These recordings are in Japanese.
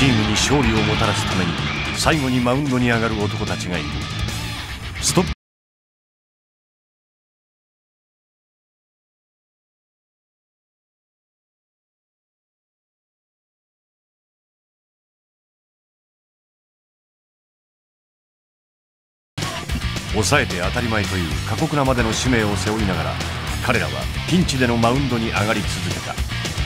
チームに勝利をもたらすために最後にマウンドに上がる男たちがいる。ストップ抑えて当たり前という過酷なまでの使命を背負いながら、彼らはピンチでのマウンドに上がり続けた。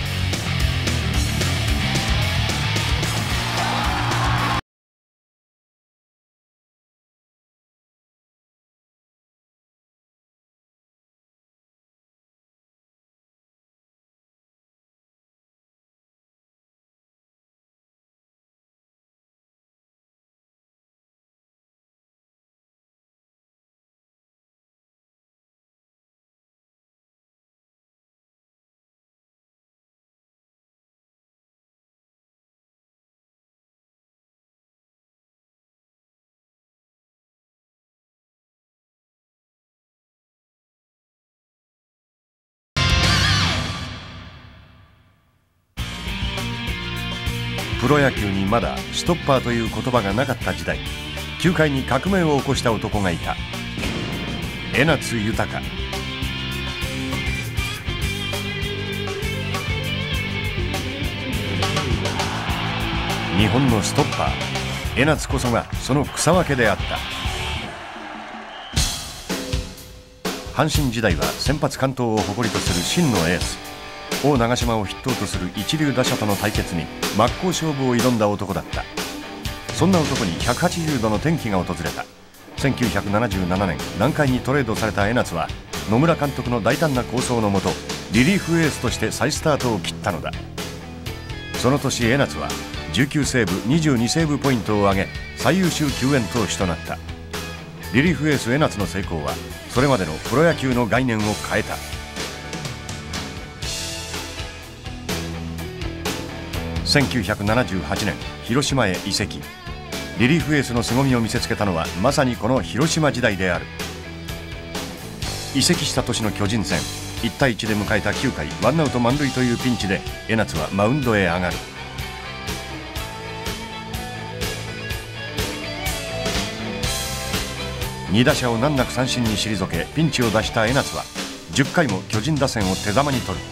プロ野球にまだストッパーという言葉がなかった時代、球界に革命を起こした男がいた。江夏豊。日本のストッパー、江夏こそがその草分けであった。阪神時代は先発完投を誇りとする真のエース、王長嶋を筆頭とする一流打者との対決に真っ向勝負を挑んだ男だった。そんな男に180度の転機が訪れた。1977年南海にトレードされた江夏は野村監督の大胆な構想のもとリリーフエースとして再スタートを切ったのだ。その年江夏は19セーブ22セーブポイントを挙げ最優秀救援投手となった。リリーフエース江夏の成功はそれまでのプロ野球の概念を変えた。1978年広島へ移籍。リリーフエースの凄みを見せつけたのはまさにこの広島時代である。移籍した年の巨人戦、1対1で迎えた9回ワンアウト満塁というピンチで江夏はマウンドへ上がる。2打者を難なく三振に退けピンチを脱した江夏は10回も巨人打線を手玉に取る。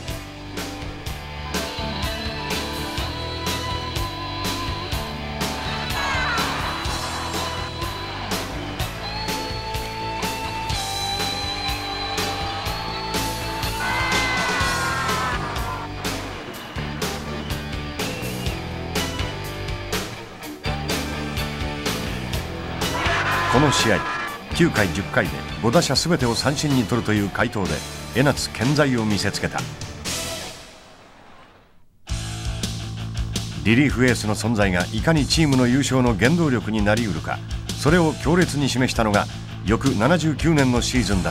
この試合9回10回で5打者全てを三振に取るという快投で江夏健在を見せつけた。リリーフエースの存在がいかにチームの優勝の原動力になりうるか、それを強烈に示したのが翌79年のシーズンだった。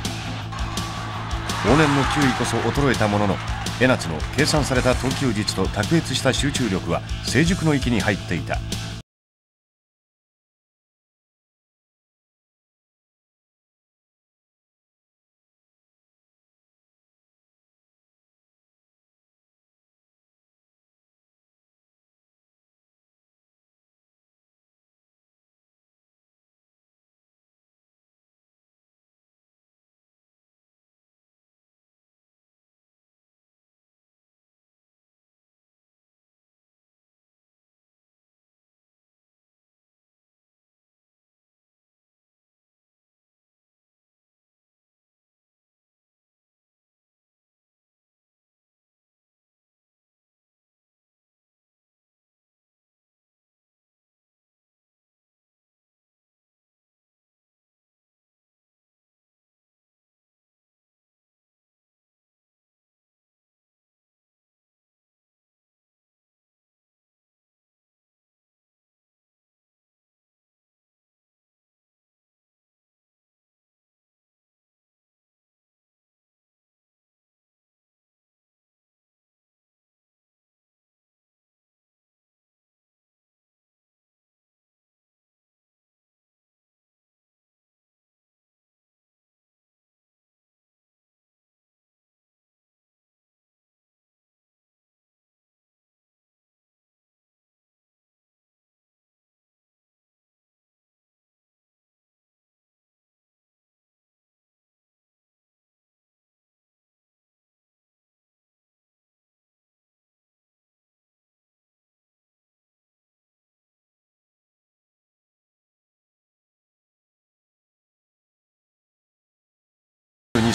往年の球威こそ衰えたものの江夏の計算された投球術と卓越した集中力は成熟の域に入っていた。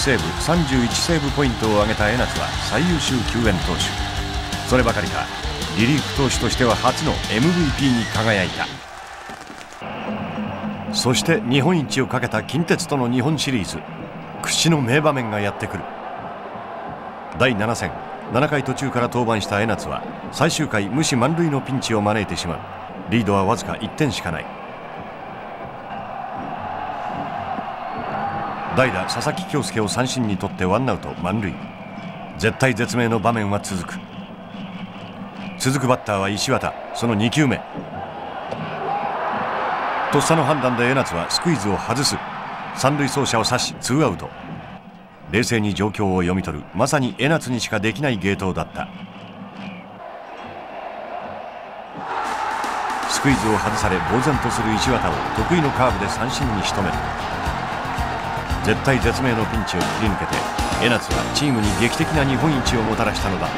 セーブ31セーブポイントを挙げた江夏は最優秀救援投手。そればかりかリリーフ投手としては初の MVP に輝いた。そして日本一をかけた近鉄との日本シリーズ、屈指の名場面がやってくる。第7戦、7回途中から登板した江夏は最終回無視満塁のピンチを招いてしまう。リードはわずか1点しかない。代打佐々木恭介を三振にとってワンアウト満塁。絶体絶命の場面は続くバッターは石渡。その2球目、とっさの判断で江夏はスクイズを外す。三塁走者を刺しツーアウト。冷静に状況を読み取るまさに江夏にしかできない芸当だった。スクイズを外され呆然とする石渡を得意のカーブで三振に仕留める。絶体絶命のピンチを切り抜けて江夏はチームに劇的な日本一をもたらしたのだった。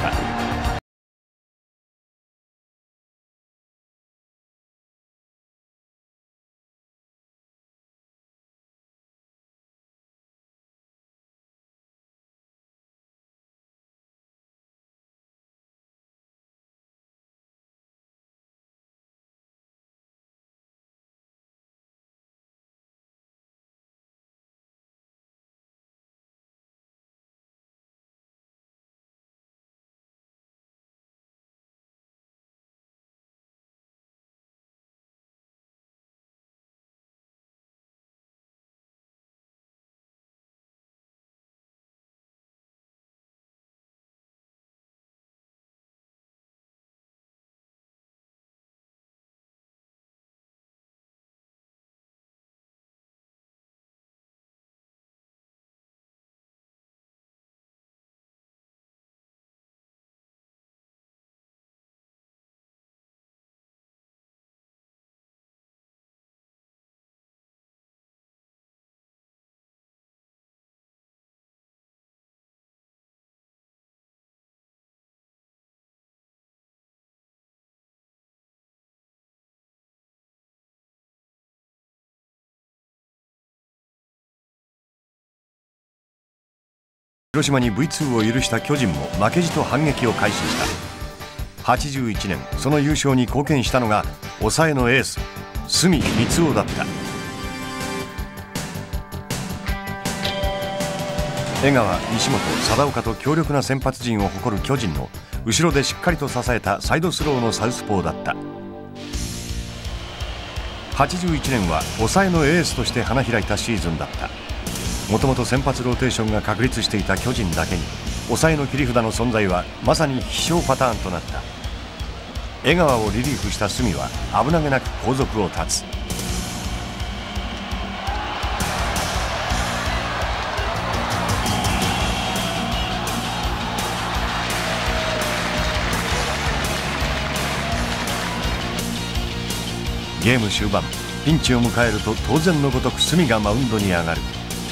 広島に V2 を許した巨人も負けじと反撃を開始した。81年その優勝に貢献したのが抑えのエース角光雄だった。江川、西本、貞岡と強力な先発陣を誇る巨人の後ろでしっかりと支えたサイドスローのサウスポーだった。81年は抑えのエースとして花開いたシーズンだった。もともと先発ローテーションが確立していた巨人だけに抑えの切り札の存在はまさに必勝パターンとなった。江川をリリーフした角は危なげなく後続を断つ。ゲーム終盤、ピンチを迎えると当然のごとく角がマウンドに上がる。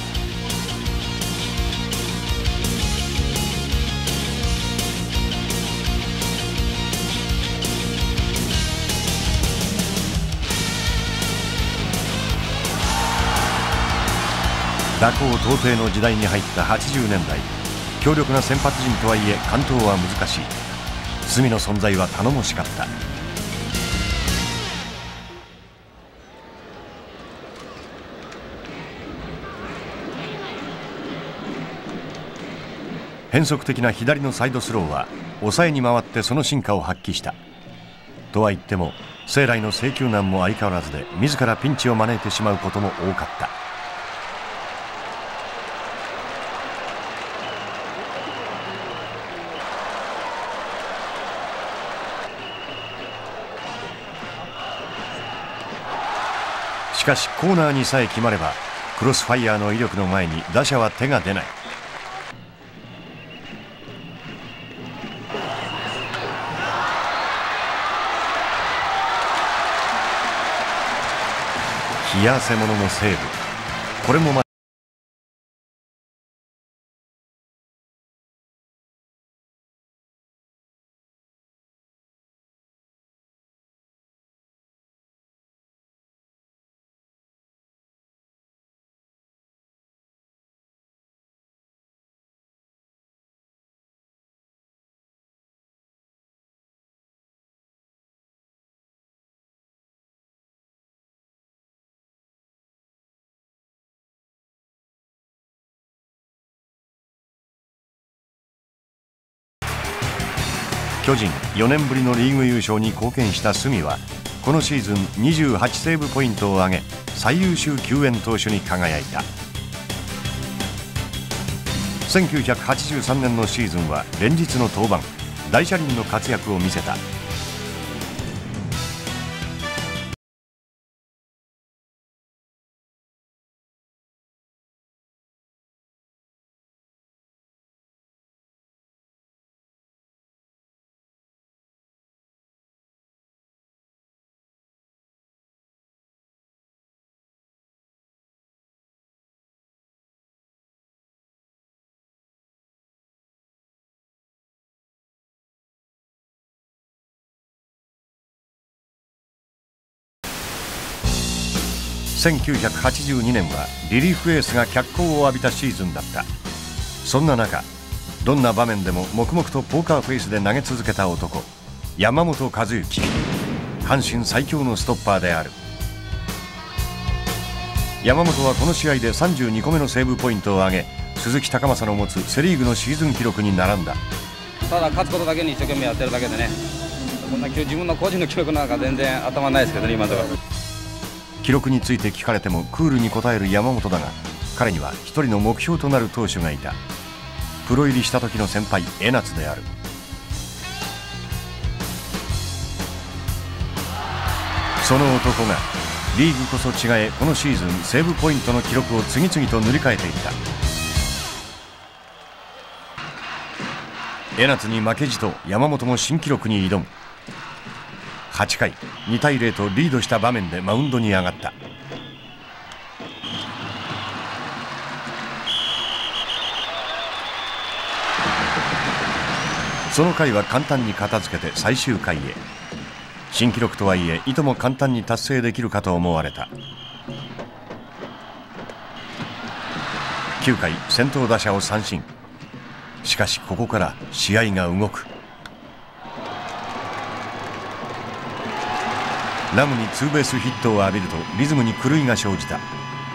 打倒到底の時代に入った80年代、強力な先発陣とはいえ完投は難しい。角の存在は頼もしかった。変則的な左のサイドスローは抑えに回ってその進化を発揮した。とは言っても生来の制球難も相変わらずで自らピンチを招いてしまうことも多かった。しかしコーナーにさえ決まればクロスファイヤーの威力の前に打者は手が出ない。冷や汗もののセーブ、これもまた巨人4年ぶりのリーグ優勝に貢献した隅はこのシーズン28セーブポイントを挙げ最優秀救援投手に輝いた。1983年のシーズンは連日の登板大車輪の活躍を見せた。1982年はリリーフエースが脚光を浴びたシーズンだった。そんな中どんな場面でも黙々とポーカーフェイスで投げ続けた男、山本和之、阪神最強のストッパーである。山本はこの試合で32個目のセーブポイントを挙げ鈴木貴正の持つセ・リーグのシーズン記録に並んだ。 ただ勝つことだけに一生懸命やってるだけでね、そんな自分の個人の記録なんか全然頭ないですけどね今のところ。 記録について聞かれてもクールに答える山本だが、彼には一人の目標となる投手がいた。プロ入りした時の先輩江夏である。その男がリーグこそ違えこのシーズンセーブポイントの記録を次々と塗り替えていった。江夏に負けじと山本も新記録に挑む。8回2対0とリードした場面でマウンドに上がった。その回は簡単に片付けて最終回へ。新記録とはいえいとも簡単に達成できるかと思われた。9回先頭打者を三振。しかしここから試合が動く。ラムにツーベースヒットを浴びるとリズムに狂いが生じた。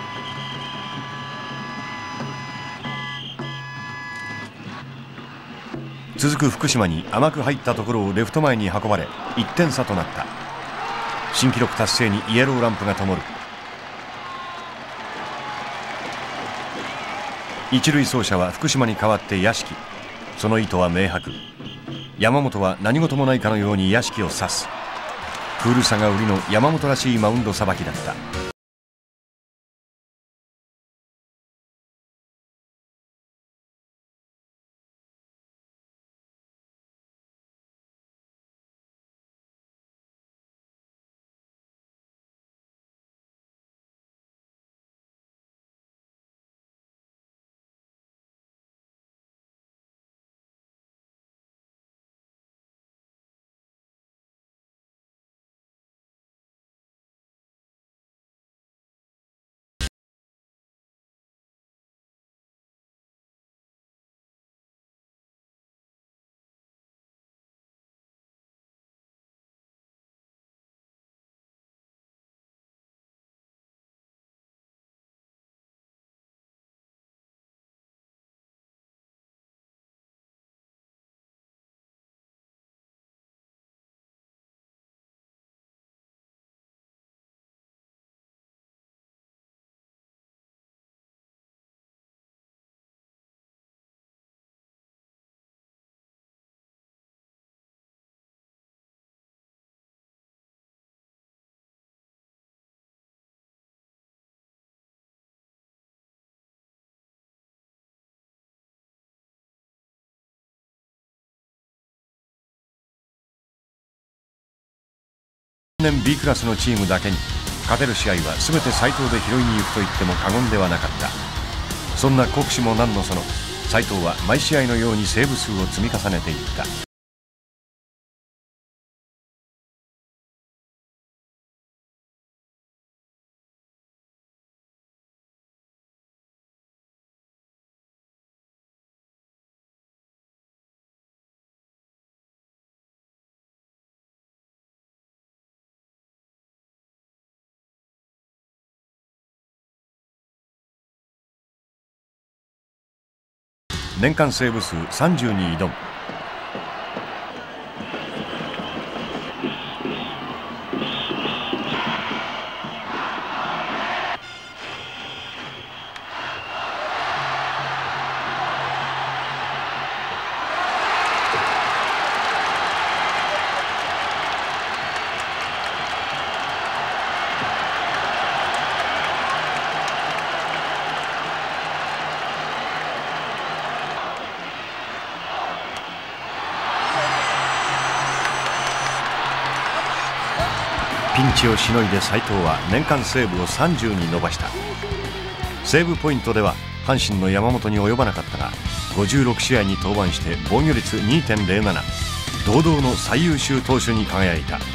続く福島に甘く入ったところをレフト前に運ばれ1点差となった。新記録達成にイエローランプが灯る。一塁走者は福島に代わって屋敷。その意図は明白。山本は何事もないかのように屋敷を指す。クールさが売りの山本らしいマウンドさばきだった。年 B クラスのチームだけに勝てる試合は全て斉藤で拾いに行くと言っても過言ではなかった。そんな国士も何のその斉藤は毎試合のようにセーブ数を積み重ねていった。年間セーブ数30に挑む。 ピンチをしのいで斉藤は年間セーブを30に伸ばした。セーブポイントでは阪神の山本に及ばなかったが、56試合に登板して防御率 2.07、 堂々の最優秀投手に輝いた。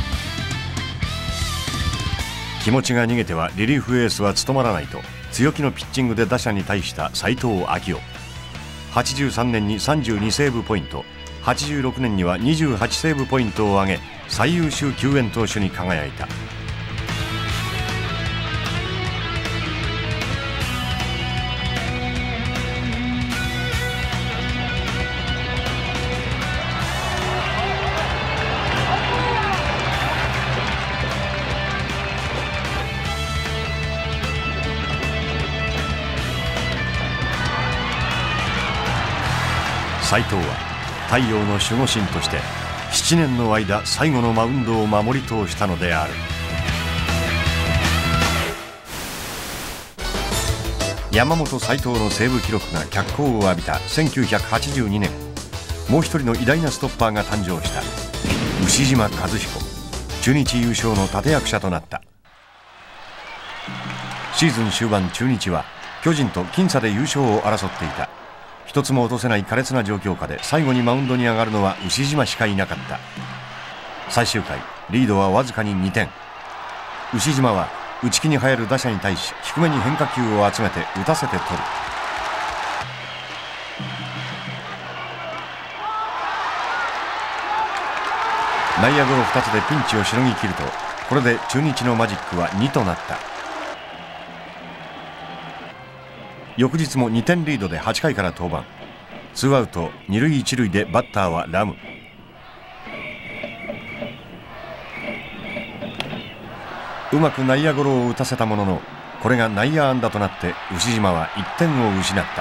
気持ちが逃げてはリリーフエースは務まらないと強気のピッチングで打者に対した斉藤明夫。83年に32セーブポイント、86年には28セーブポイントを挙げ最優秀救援投手に輝いた。斉藤は太陽の守護神として7年の間最後のマウンドを守り通したのである。山本斉藤のセーブ記録が脚光を浴びた1982年、もう一人の偉大なストッパーが誕生した。牛島和彦、中日優勝の立役者となった。シーズン終盤、中日は巨人と僅差で優勝を争っていた。一つも落とせない苛烈な状況下で最後にマウンドに上がるのは牛島しかいなかった。最終回リードはわずかに2点。牛島は内気に入る打者に対し低めに変化球を集めて打たせて取る。内野ゴロ2つでピンチをしのぎ切ると、これで中日のマジックは2となった。翌日も2点リードで8回から登板。ツーアウト2塁1塁でバッターはラム。うまく内野ゴロを打たせたものの、これが内野安打となって牛島は1点を失った。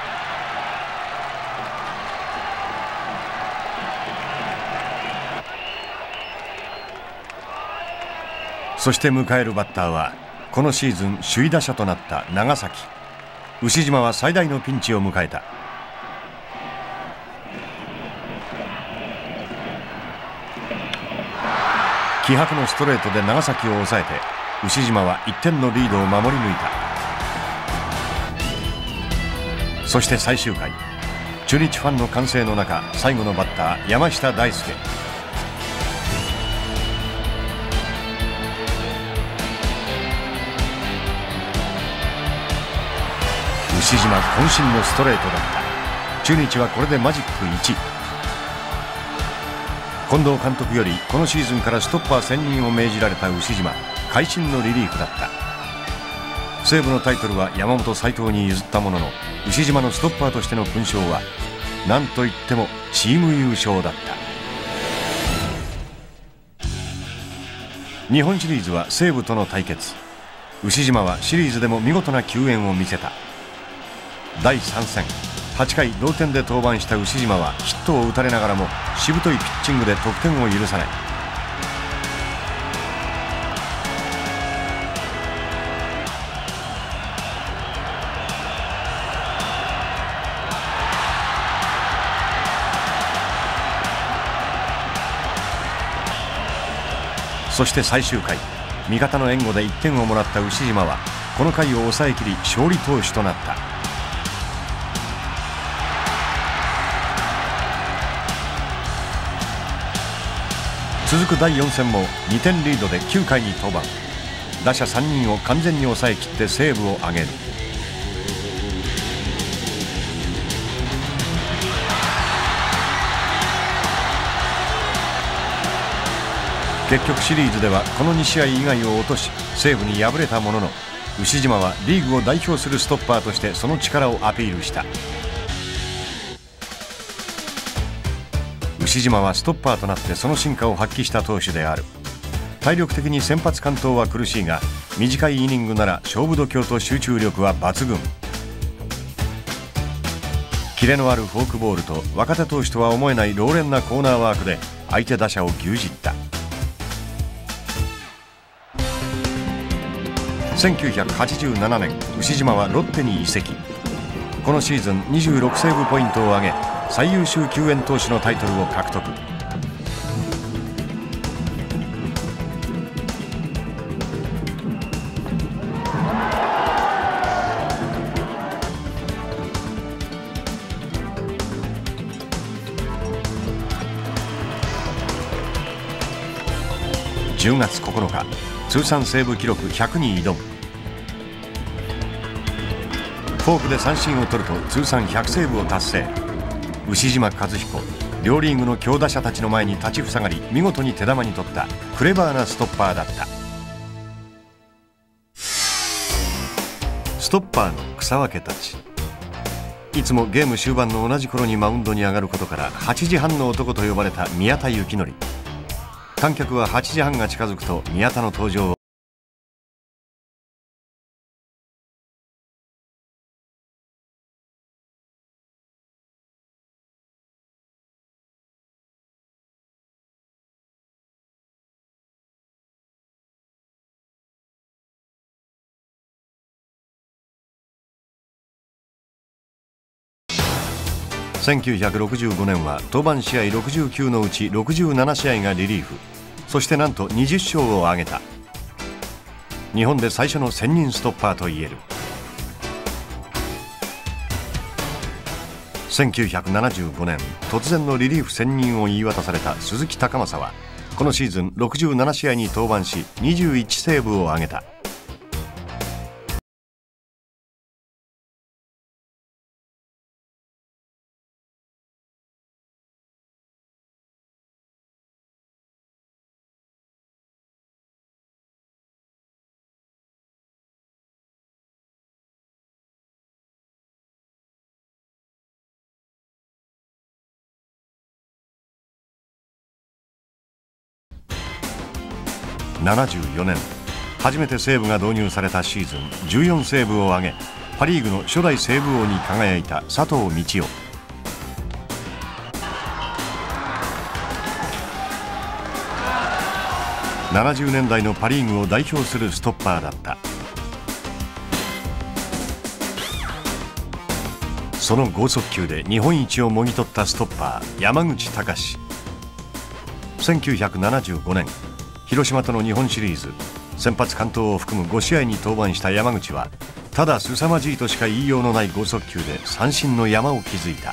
そして迎えるバッターはこのシーズン首位打者となった長崎。牛島は最大のピンチを迎えた。気迫のストレートで長崎を抑えて牛島は1点のリードを守り抜いた。そして最終回、中日ファンの歓声の中、最後のバッター山下大輔。牛島渾身のストレートだった。中日はこれでマジック1。近藤監督よりこのシーズンからストッパー専任を命じられた牛島、会心のリリーフだった。西武のタイトルは山本斉藤に譲ったものの、牛島のストッパーとしての勲章は何といってもチーム優勝だった。日本シリーズは西武との対決。牛島はシリーズでも見事な救援を見せた。第3戦、8回同点で登板した牛島はヒットを打たれながらもしぶといピッチングで得点を許さない。そして最終回、味方の援護で1点をもらった牛島はこの回を抑えきり勝利投手となった。続く第4戦も2点リードで9回に登板。打者3人を完全に抑えきってセーブを挙げる。結局シリーズではこの2試合以外を落とし西武に敗れたものの、牛島はリーグを代表するストッパーとしてその力をアピールした。牛島はストッパーとなってその進化を発揮した投手である。体力的に先発完投は苦しいが、短いイニングなら勝負度胸と集中力は抜群。キレのあるフォークボールと若手投手とは思えない老練なコーナーワークで相手打者を牛耳った。1987年、牛島はロッテに移籍。このシーズン26セーブポイントを挙げ、最優秀救援投手のタイトルを獲得。 10月9日通算セーブ記録100に挑む。フォークで三振を取ると通算100セーブを達成。牛島和彦、両リーグの強打者たちの前に立ちふさがり、見事に手玉に取ったクレバーなストッパーだった。ストッパーの草分けたち。いつもゲーム終盤の同じ頃にマウンドに上がることから8時半の男と呼ばれた宮田幸則。観客は8時半が近づくと宮田の登場を1965年は登板試合69のうち67試合がリリーフ、そしてなんと20勝を挙げた。日本で最初の専任ストッパーといえる。1975年突然のリリーフ専任を言い渡された鈴木貴正はこのシーズン67試合に登板し21セーブを挙げた。74年初めてセーブが導入されたシーズン14セーブを挙げパ・リーグの初代セーブ王に輝いた佐藤道夫。70年代のパ・リーグを代表するストッパーだった。その剛速球で日本一をもぎ取ったストッパー山口隆。1975年広島との日本シリーズ先発完投を含む5試合に登板した山口はただ凄まじいとしか言いようのない剛速球で三振の山を築いた。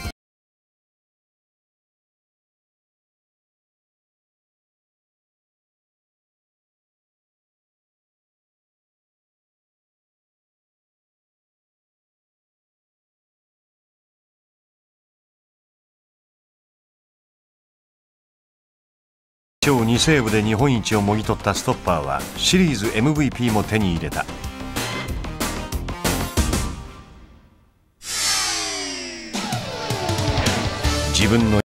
今日2セーブで日本一をもぎ取ったストッパーはシリーズ MVP も手に入れた。自分の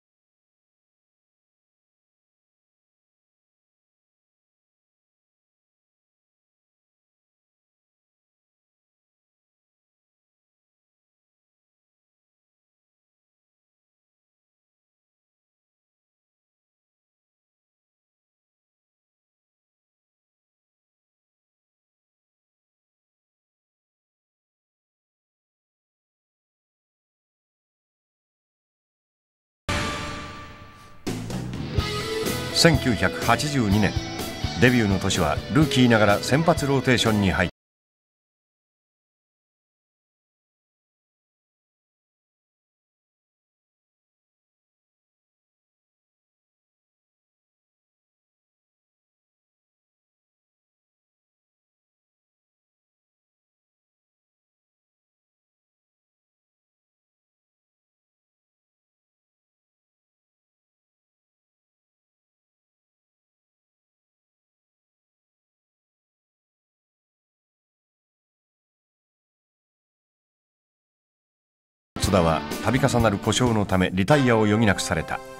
1982年デビューの年はルーキーながら先発ローテーションに入った。津田は度重なる故障のためリタイアを余儀なくされた。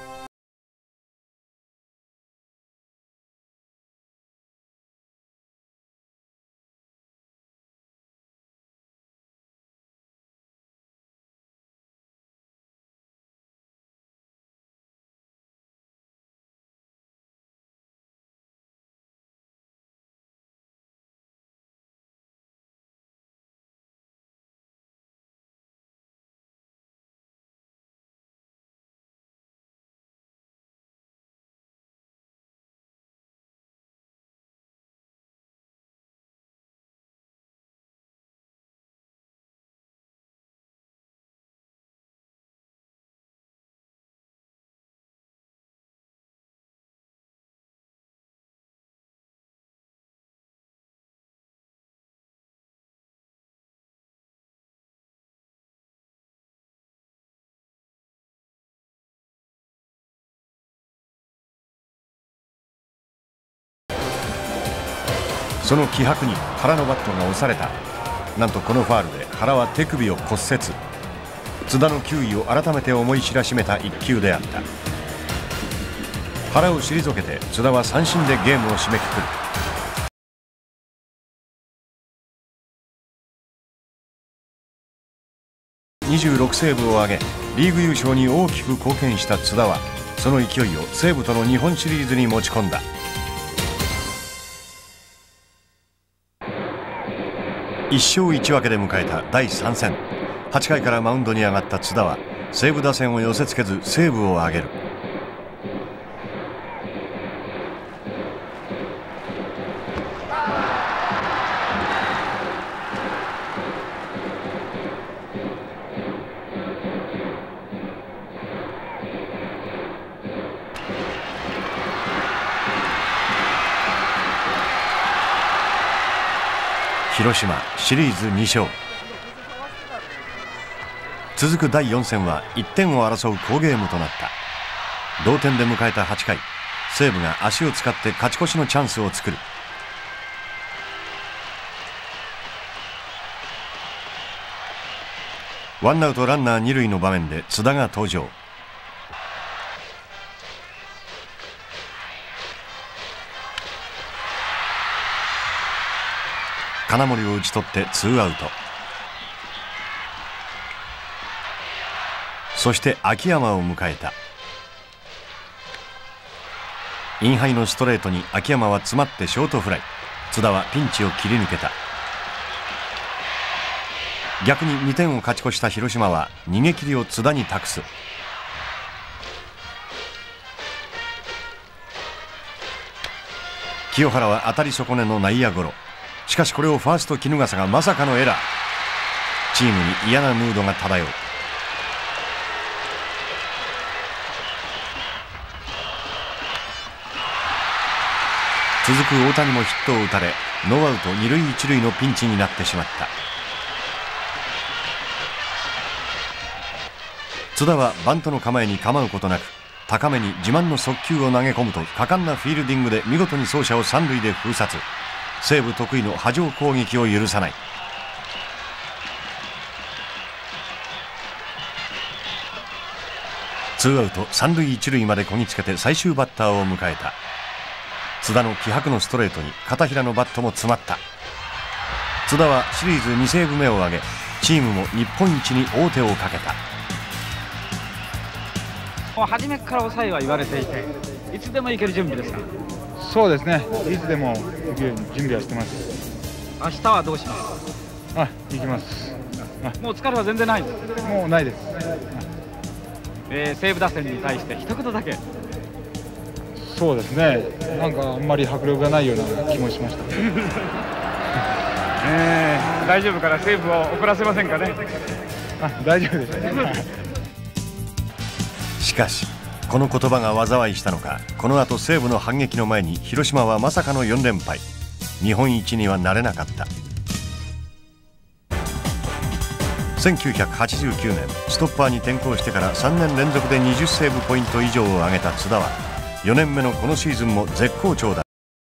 その気迫に原のバットが押された。なんとこのファウルで原は手首を骨折。津田の球威を改めて思い知らしめた一球であった。原を退けて津田は三振でゲームを締めくくる。26セーブを挙げリーグ優勝に大きく貢献した津田はその勢いを西武との日本シリーズに持ち込んだ。1勝1分けで迎えた第3戦。8回からマウンドに上がった津田は西武打線を寄せつけずセーブを挙げる。広島シリーズ2勝。続く第4戦は1点を争う好ゲームとなった。同点で迎えた8回、西武が足を使って勝ち越しのチャンスを作る。ワンアウトランナー2塁の場面で津田が登場。金森を打ち取ってツーアウト。そして秋山を迎えた。インハイのストレートに秋山は詰まってショートフライ。津田はピンチを切り抜けた。逆に2点を勝ち越した広島は逃げ切りを津田に託す。清原は当たり損ねの内野ゴロ。しかしこれをファースト衣笠がまさかのエラー。チームに嫌なムードが漂う。続く大谷もヒットを打たれノーアウト2塁1塁のピンチになってしまった。津田はバントの構えに構うことなく高めに自慢の速球を投げ込むと果敢なフィールディングで見事に走者を三塁で封殺。西武得意の波状攻撃を許さない。ツーアウト三塁一塁までこぎつけて最終バッターを迎えた。津田の気迫のストレートに片平のバットも詰まった。津田はシリーズ2セーブ目を挙げチームも日本一に王手をかけた。 もう初めから抑えは言われていていつでもいける準備ですか？ そうですね、いつでも行ける準備はしてます。 明日はどうします？ 行きます。 もう疲れは全然ないんです。 もうないです。 西武打線に対して一言だけ。 そうですね、なんかあんまり迫力がないような気もしました。 大丈夫から西武を怒らせませんかね？ 大丈夫ですね。 しかしこの言葉が災いしたのか、この後西武の反撃の前に広島はまさかの4連敗。日本一にはなれなかった。1989年ストッパーに転向してから3年連続で20セーブポイント以上を挙げた津田は4年目のこのシーズンも絶好調だ。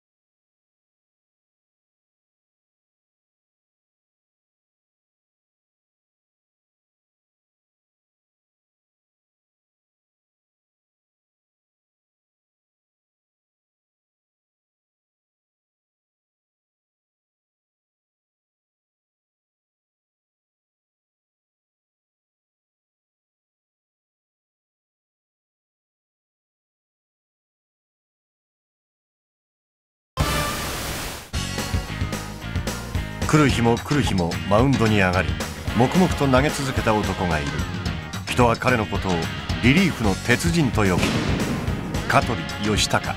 来る日も来る日もマウンドに上がり黙々と投げ続けた男がいる。人は彼のことをリリーフの鉄人と呼ぶ香取義孝。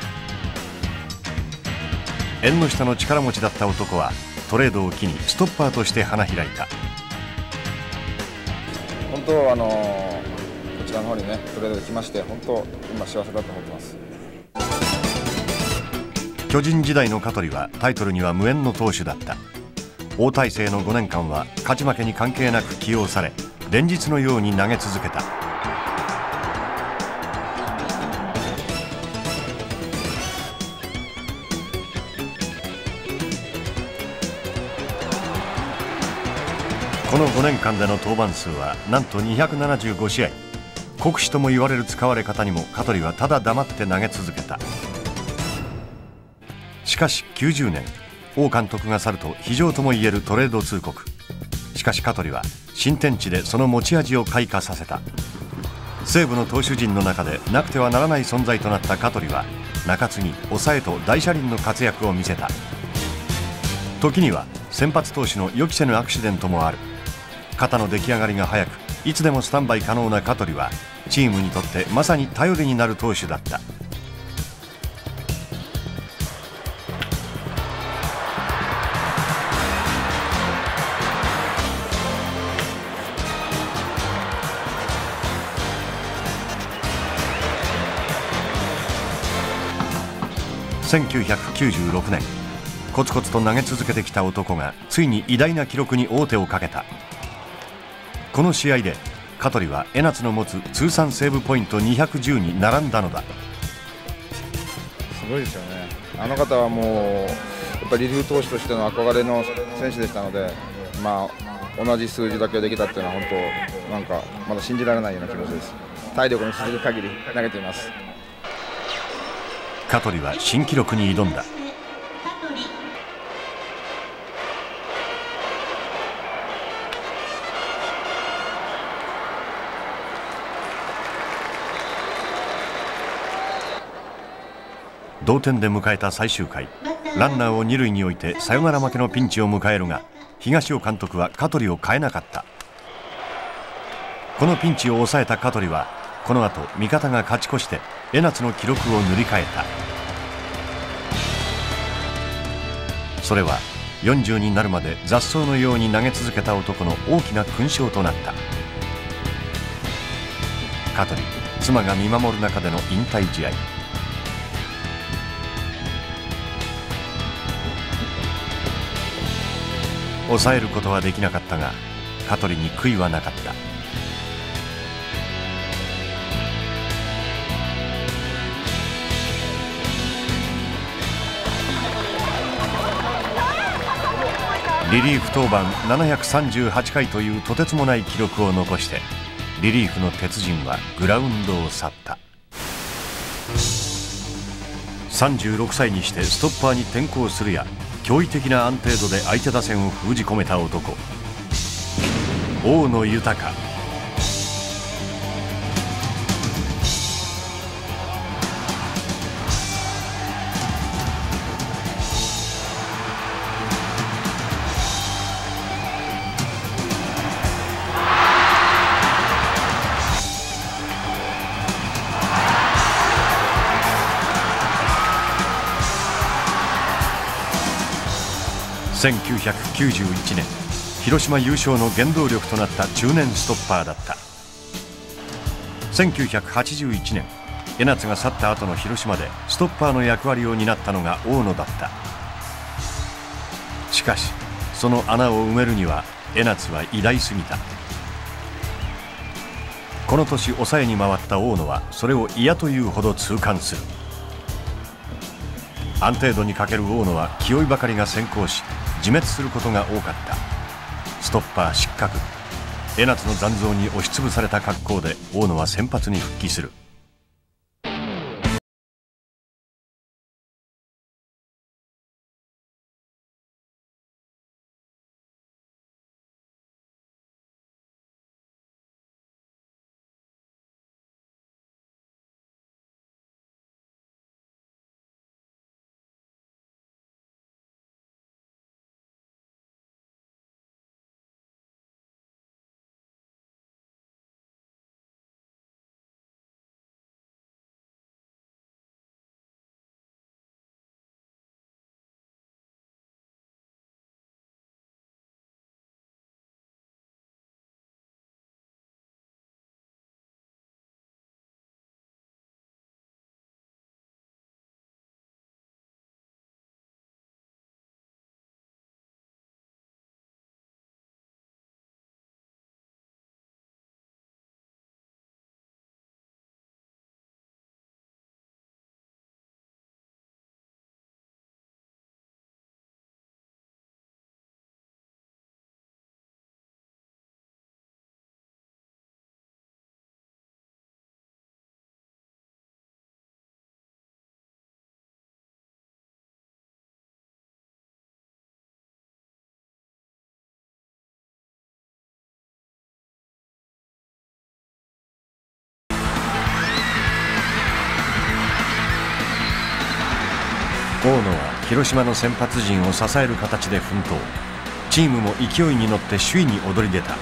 縁の下の力持ちだった男はトレードを機にストッパーとして花開いた。 本当こちらの方にねトレードで来まして本当今幸せだと思ってます。 巨人時代の香取はタイトルには無縁の投手だった。王大成の5年間は勝ち負けに関係なく起用され連日のように投げ続けた。 この5年間での登板数はなんと275試合。国士とも言われる使われ方にも香取はただ黙って投げ続けた。しかし90年王監督が去ると非常ともいえるトレード通告。しかし香取は新天地でその持ち味を開花させた。西武の投手陣の中でなくてはならない存在となった香取は中継ぎ抑えと大車輪の活躍を見せた。時には先発投手の予期せぬアクシデントもある。肩の出来上がりが早くいつでもスタンバイ可能な香取はチームにとってまさに頼りになる投手だった。1996年コツコツと投げ続けてきた男がついに偉大な記録に王手をかけた。この試合で香取は江夏の持つ通算セーブポイント210に並んだのだ。 すごいですよね。あの方はもうやっぱりリリーフ投手としての憧れの選手でしたので、同じ数字だけできたっていうのは本当なんかまだ信じられないような気持ちです。体力の続く限り投げています。 香取は新記録に挑んだ。同点で迎えた最終回、ランナーを二塁に置いてサヨナラ負けのピンチを迎えるが、東尾監督は香取を変えなかった。このピンチを抑えた香取はこの後味方が勝ち越して江夏の記録を塗り替えた。それは40になるまで雑草のように投げ続けた男の大きな勲章となった。香取、妻が見守る中での引退試合。抑えることはできなかったが香取に悔いはなかった。リリーフ登板738回というとてつもない記録を残してリリーフの鉄人はグラウンドを去った。36歳にしてストッパーに転向するや驚異的な安定度で相手打線を封じ込めた男、大野豊。1991年広島優勝の原動力となった中年ストッパーだった。1981年江夏が去った後の広島でストッパーの役割を担ったのが大野だった。しかしその穴を埋めるには江夏は偉大すぎた。この年抑えに回った大野はそれを嫌というほど痛感する。安定度に欠ける大野は気負いばかりが先行し自滅することが多かった。ストッパー失格。江夏の残像に押しつぶされた格好で大野は先発に復帰する。 大野は広島の先発陣を支える形で奮闘。チームも勢いに乗って首位に躍り出た。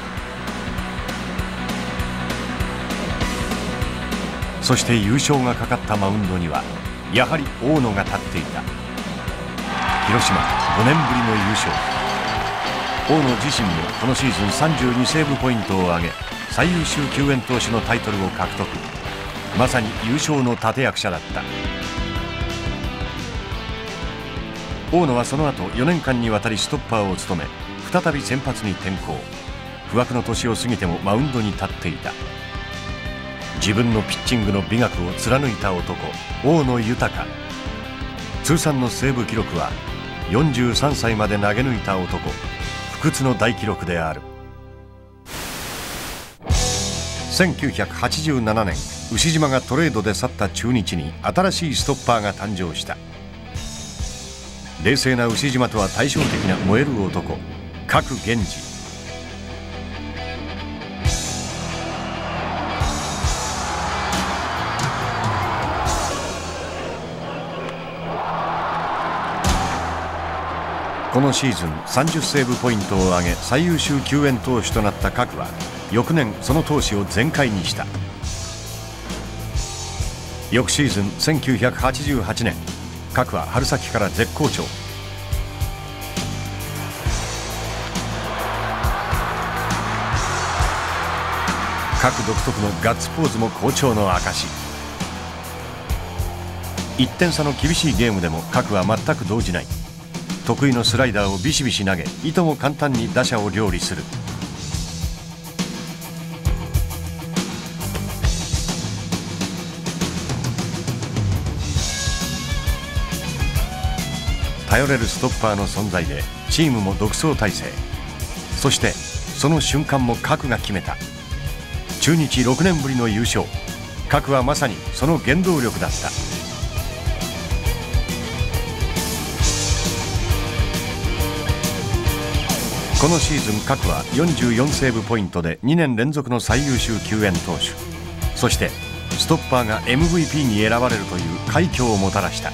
そして優勝がかかったマウンドにはやはり大野が立っていた。広島5年ぶりの優勝。大野自身もこのシーズン32セーブポイントを挙げ、最優秀救援投手のタイトルを獲得。まさに優勝の立役者だった。大野はその後4年間にわたりストッパーを務め、再び先発に転向。不惑の年を過ぎてもマウンドに立っていた。自分のピッチングの美学を貫いた男、大野豊。通算のセーブ記録は43歳まで投げ抜いた男、不屈の大記録である。1987年、牛島がトレードで去った中日に新しいストッパーが誕生した。冷静な牛島とは対照的な燃える男、賀来源氏。このシーズン30セーブポイントを挙げ、最優秀救援投手となった賀来は翌年その闘志を全開にした。翌シーズン1988年、賀来は春先から絶好調。賀来独特のガッツポーズも好調の証。1点差の厳しいゲームでも賀来は全く動じない。得意のスライダーをビシビシ投げ、いとも簡単に打者を料理する。頼れるストッパーの存在でチームも独走態勢。そしてその瞬間も賀来が決めた。中日6年ぶりの優勝。賀来はまさにその原動力だった。このシーズン賀来は44セーブポイントで2年連続の最優秀救援投手。そしてストッパーが MVP に選ばれるという快挙をもたらした。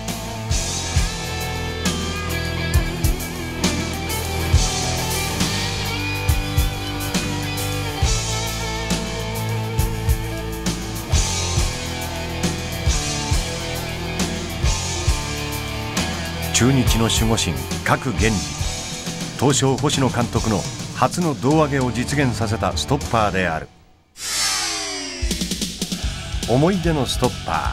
中日の守護神賀来源氏。東証星野監督の初の胴上げを実現させたストッパーである。思い出のストッパー。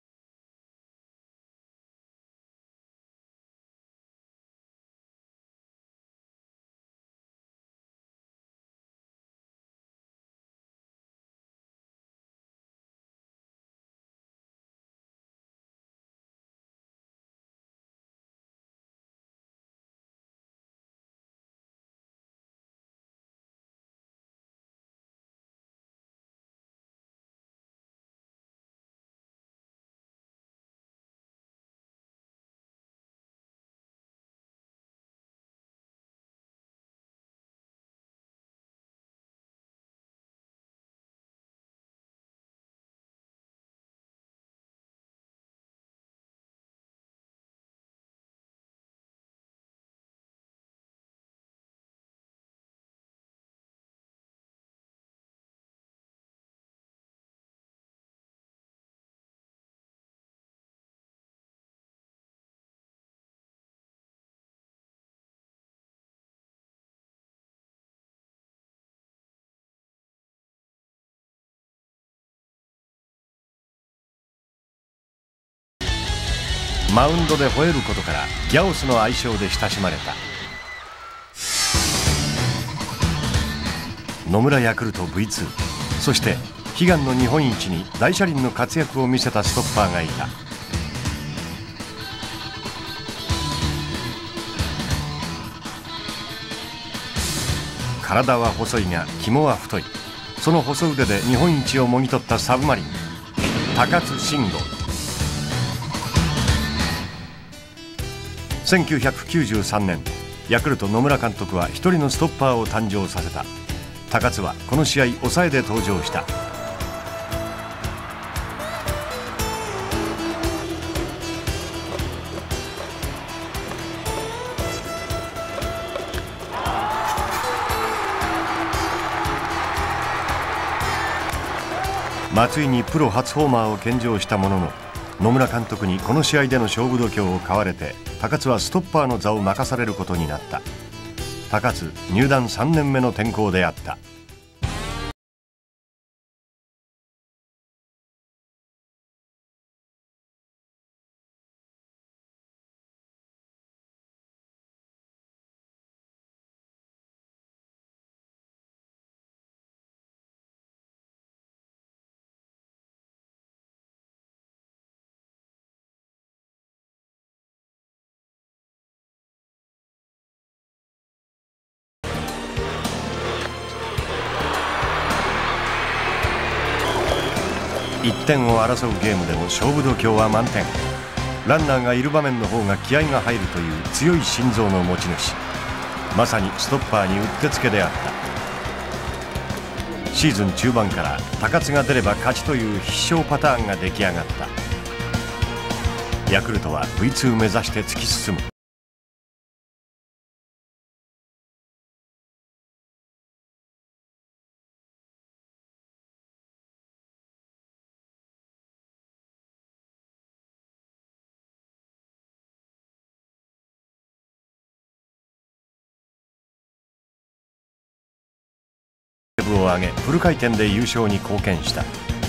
マウンドで吠えることからギャオスの愛称で親しまれた。野村ヤクルト V2、 そして悲願の日本一に大車輪の活躍を見せたストッパーがいた。体は細いが肝は太い。その細腕で日本一をもぎ取ったサブマリン、高津臣吾。1993年、ヤクルト野村監督は一人のストッパーを誕生させた。高津はこの試合抑えで登場した。 松井にプロ初ホーマーを献上したものの、野村監督にこの試合での勝負度胸を買われて高津はストッパーの座を任されることになった。高津入団3年目の転向であった。1点を争うゲームでも勝負度胸は満点。ランナーがいる場面の方が気合が入るという強い心臓の持ち主、まさにストッパーにうってつけであった。シーズン中盤から高津が出れば勝ちという必勝パターンが出来上がった。ヤクルトは V2 目指して突き進む。を上げフル回転で優勝に貢献した。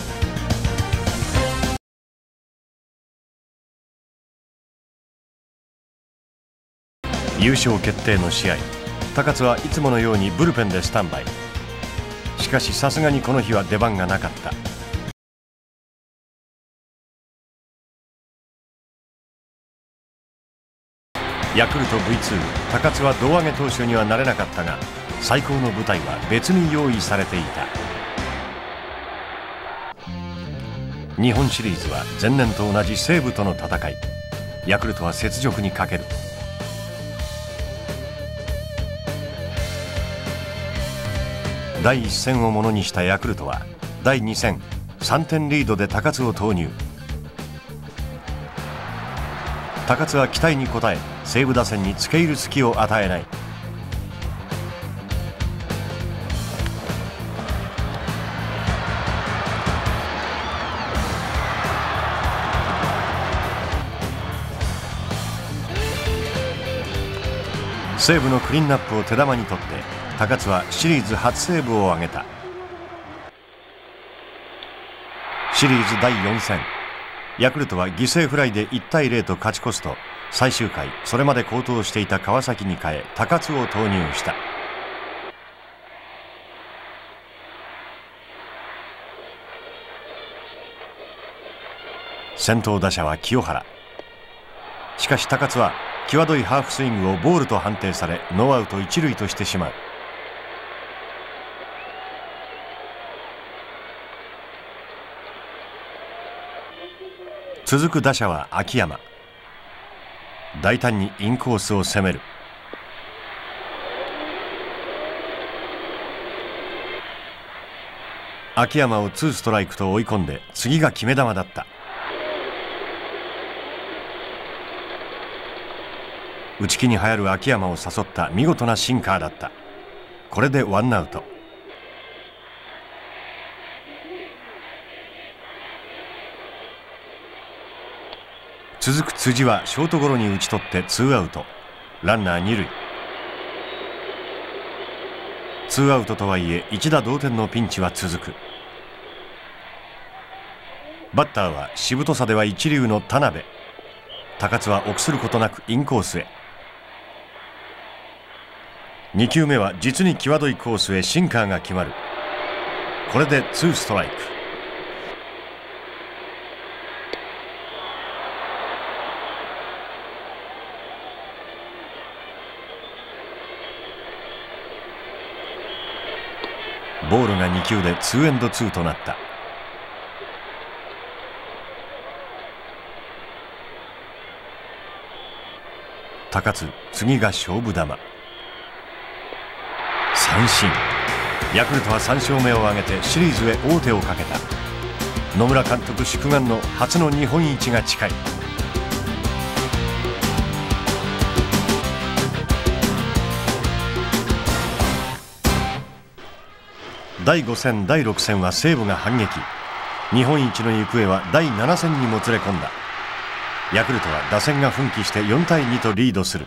優勝決定の試合、高津はいつものようにブルペンでスタンバイ。しかしさすがにこの日は出番がなかった。ヤクルト V2 高津は胴上げ投手にはなれなかったが、最高の舞台は別に用意されていた。日本シリーズは前年と同じ西武との戦い。ヤクルトは雪辱にかける。第1戦をものにしたヤクルトは第2戦3点リードで高津を投入。高津は期待に応え西武打線に付け入る隙を与えない。西武のクリーンナップを手玉に取って高津はシリーズ初セーブを挙げた。シリーズ第4戦、ヤクルトは犠牲フライで1対0と勝ち越すと、最終回それまで好投していた川崎に変え高津を投入した。先頭打者は清原。しかし高津は際どいハーフスイングをボールと判定されノーアウト一塁としてしまう。続く打者は秋山。大胆にインコースを攻める。秋山をツーストライクと追い込んで次が決め球だった。内気に流行る秋山を誘った見事なシンカーだった。これでワンアウト。続く辻はショートゴロに打ち取ってツーアウト。ランナー二塁。ツーアウトとはいえ一打同点のピンチは続く。バッターはしぶとさでは一流の田辺。高津は臆することなくインコースへ。2球目は実に際どいコースへシンカーが決まる。これでツーストライク。ボールが2球でツーエンドツーとなった。高津、次が勝負球。三振。ヤクルトは3勝目を挙げてシリーズへ王手をかけた。野村監督祝願の初の日本一が近い。第5戦第6戦は西武が反撃。 日本一の行方は第7戦にもつれ込んだ。ヤクルトは打線が奮起して4対2とリードする。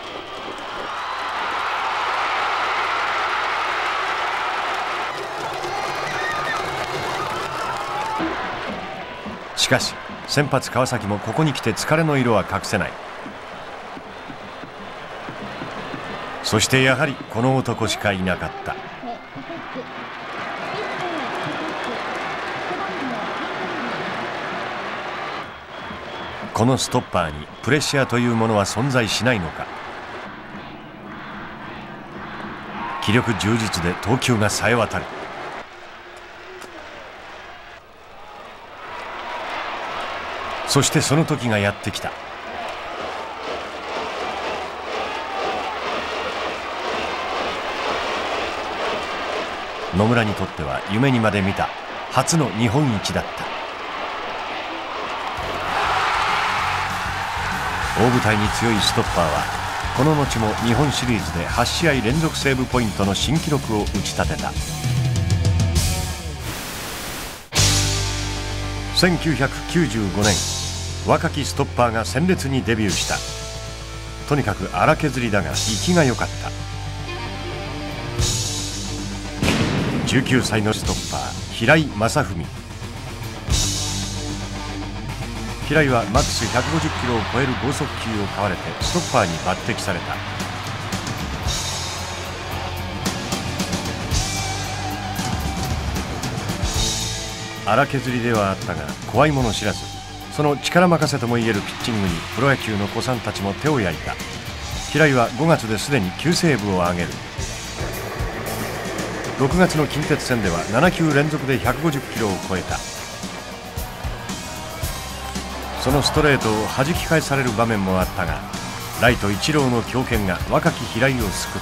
しかし先発川崎もここに来て疲れの色は隠せない。そしてやはりこの男しかいなかった。このストッパーにプレッシャーというものは存在しないのか。気力充実で投球が冴え渡る。そしてその時がやってきた。野村にとっては夢にまで見た初の日本一だった。大舞台に強いストッパーはこの後も日本シリーズで8試合連続セーブポイントの新記録を打ち立てた。1995年若きストッパーが鮮烈にデビューした。とにかく荒削りだが息が良かった。19歳のストッパー平井正文。平井はマックス150キロを超える剛速球を買われてストッパーに抜擢された。荒削りではあったが怖いもの知らず、その力任せともいえるピッチングにプロ野球の古参たちも手を焼いた。平井は5月ですでに9セーブを挙げる。6月の近鉄戦では7球連続で150キロを超えた。そのストレートを弾き返される場面もあったが、ライトイチローの強肩が若き平井を救った。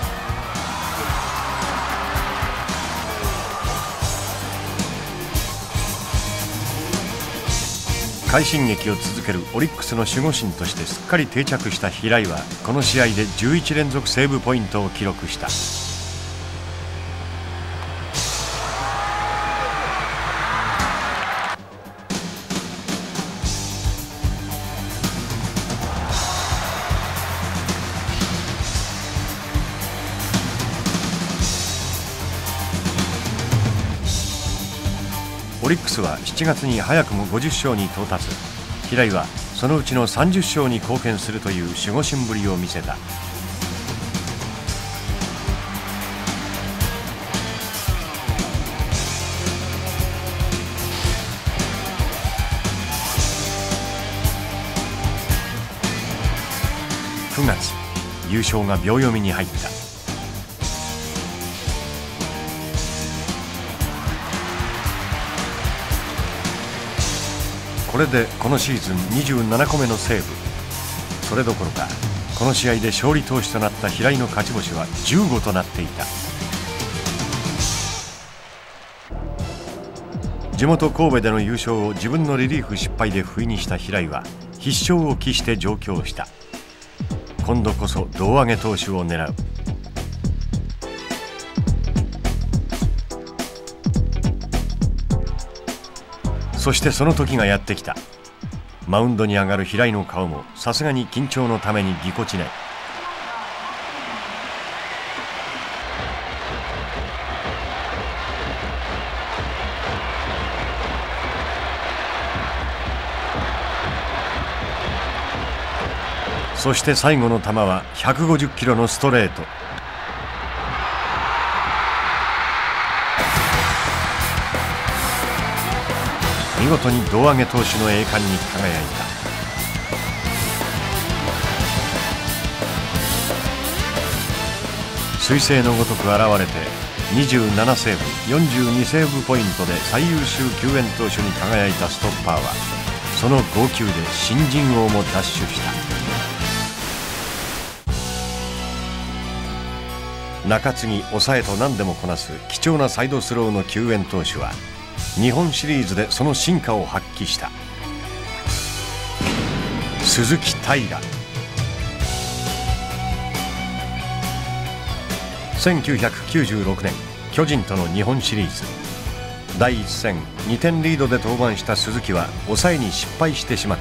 快進撃を続けるオリックスの守護神としてすっかり定着した平井はこの試合で11連続セーブポイントを記録した。オリックスは7月に早くも50勝に到達。平井はそのうちの30勝に貢献するという守護神ぶりを見せた。9月、優勝が秒読みに入った。これでこのシーズン27個目のセーブ。それどころかこの試合で勝利投手となった平井の勝ち星は15となっていた。地元神戸での優勝を自分のリリーフ失敗で不意にした平井は必勝を期して上京した。今度こそ胴上げ投手を狙う。そしてその時がやってきた。マウンドに上がる平井の顔もさすがに緊張のためにぎこちない。そして最後の球は150キロのストレート。見事に胴上げ投手の栄冠に輝いた。彗星のごとく現れて27セーブ42セーブポイントで最優秀救援投手に輝いたストッパーはその号泣で新人王も奪取した。中継ぎ抑えと何でもこなす貴重なサイドスローの救援投手は日本シリーズでその真価を発揮した。鈴木大河。1996年巨人との日本シリーズ。 第1戦2点リードで登板した鈴木は抑えに失敗してしまった。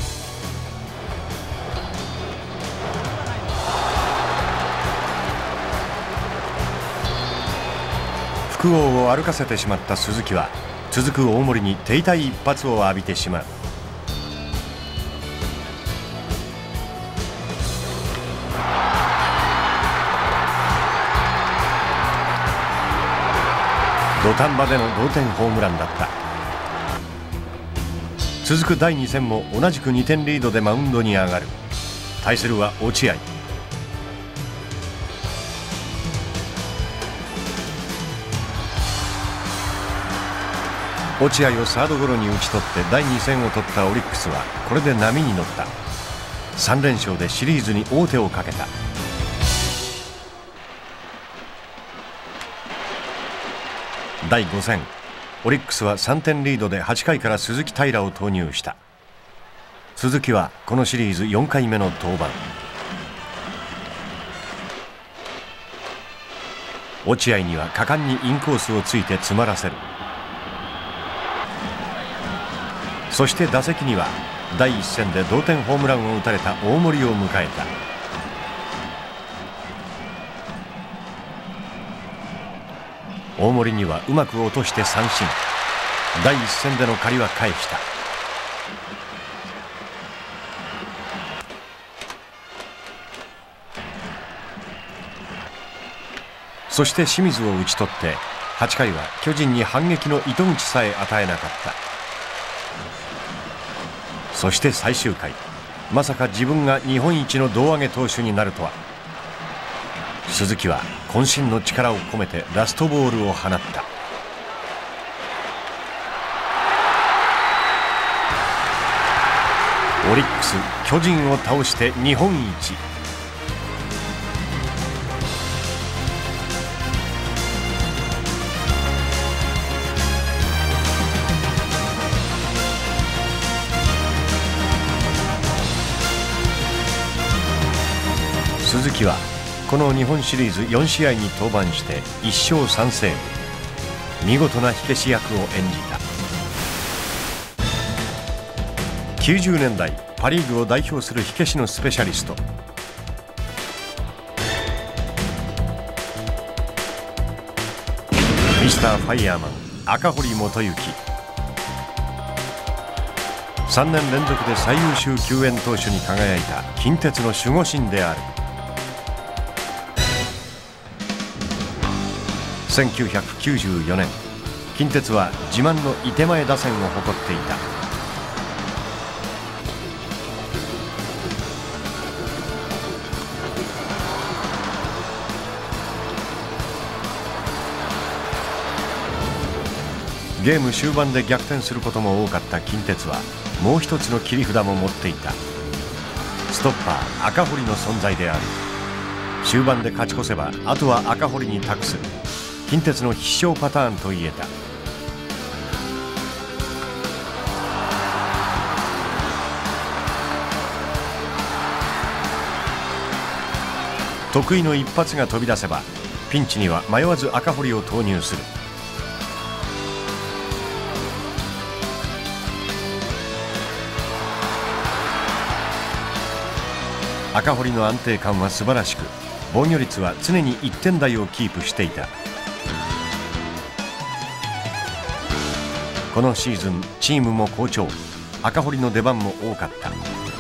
複合を歩かせてしまった鈴木は続く大森に手痛い一発を浴びてしまう。土壇場での同点ホームランだった。続く第2戦も同じく2点リードでマウンドに上がる。対するは落合。落合をサードゴロに打ち取って第2戦を取ったオリックスはこれで波に乗った。3連勝でシリーズに王手をかけた。第5戦オリックスは3点リードで8回から鈴木平を投入した。鈴木はこのシリーズ4回目の登板。落合には果敢にインコースをついて詰まらせる。そして打席には第1戦で同点ホームランを打たれた大森を迎えた。大森にはうまく落として三振。第1戦での借りは返した。そして清水を打ち取って8回は巨人に反撃の糸口さえ与えなかった。そして最終回、まさか自分が日本一の胴上げ投手になるとは。鈴木は渾身の力を込めてラストボールを放った。オリックス巨人を倒して日本一。鈴木はこの日本シリーズ4試合に登板して1勝3セーブ。見事な火消し役を演じた。90年代パ・リーグを代表する火消しのスペシャリスト。ミスターファイヤーマン赤堀元行。3年連続で最優秀救援投手に輝いた近鉄の守護神である。1994年近鉄は自慢のいて前打線を誇っていた。ゲーム終盤で逆転することも多かった近鉄はもう一つの切り札も持っていた。ストッパー赤堀の存在である。終盤で勝ち越せばあとは赤堀に託す。近鉄の必勝パターンといえた。得意の一発が飛び出せばピンチには迷わず赤堀を投入する。赤堀の安定感は素晴らしく、防御率は常に1点台をキープしていた。このシーズンチームも好調。赤堀の出番も多かった。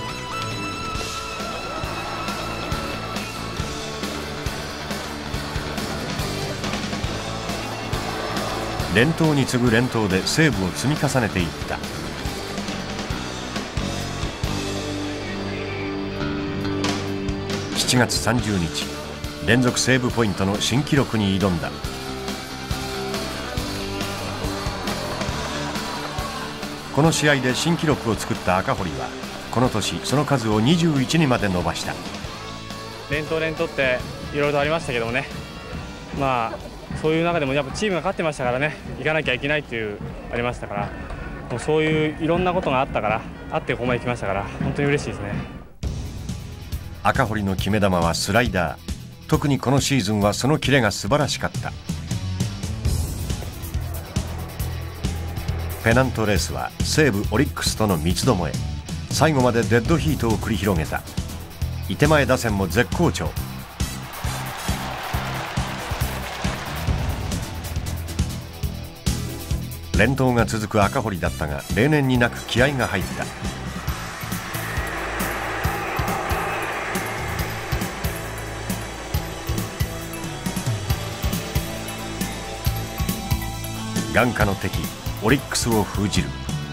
連投に次ぐ連投でセーブを積み重ねていった。7月30日連続セーブポイントの新記録に挑んだ。この試合で新記録を作った赤堀はこの年その数を21にまで伸ばした。 連投っていろいろとありましたけどもね、まあそういう中でもやっぱチームが勝ってましたからね、行かなきゃいけないっていうありましたから、もうそういういろんなことがあったからあってここまで来ましたから、本当に嬉しいですね。 赤堀の決め球はスライダー。特にこのシーズンはそのキレが素晴らしかった。 ペナントレースは西武オリックスとの三つどもえ、最後までデッドヒートを繰り広げた。伊手前打線も絶好調。連投が続く赤堀だったが、例年になく気合が入った。眼下の敵オリックスを封じる。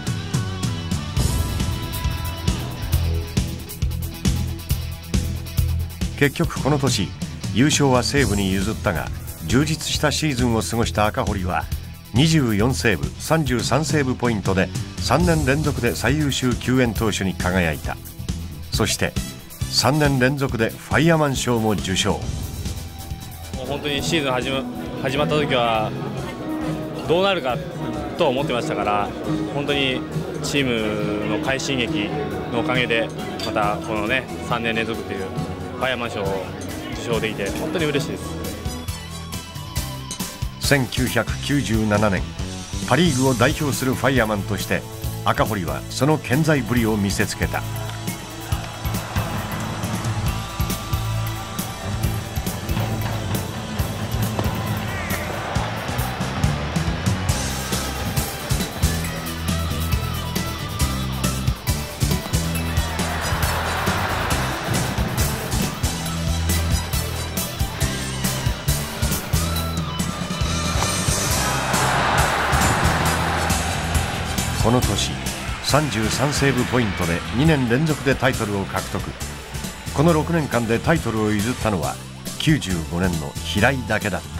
結局この年優勝は西武に譲ったが、充実したシーズンを過ごした赤堀は24セーブ33セーブポイントで3年連続で最優秀救援投手に輝いた。そして3年連続でファイヤーマン賞も受賞。 もう本当にシーズン始まった時はどうなるかと思ってましたから、本当にチームの快進撃のおかげでまたこのね3年連続というファイヤーマン賞を受賞できて本当に嬉しいです。 1997年パ・リーグを代表するファイヤーマンとして赤堀はその健在ぶりを見せつけた。この年33セーブポイントで2年連続でタイトルを獲得。この6年間でタイトルを譲ったのは95年の平井だけだった